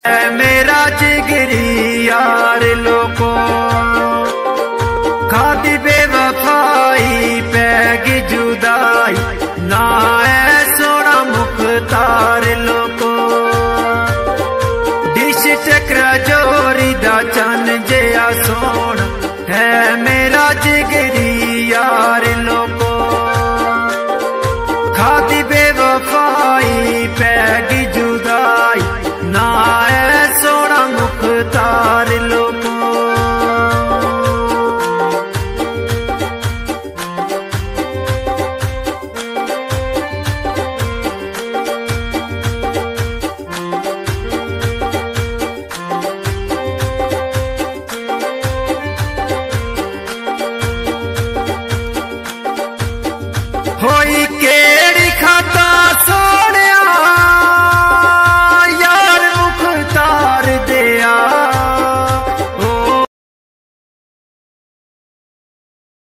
मेरा जिगरी यार लोको खादी बेवफाई पैगी जुदाई ना है सोना मुख्तार लोको डिश टकरा जोरी दा चन जिया सोना है।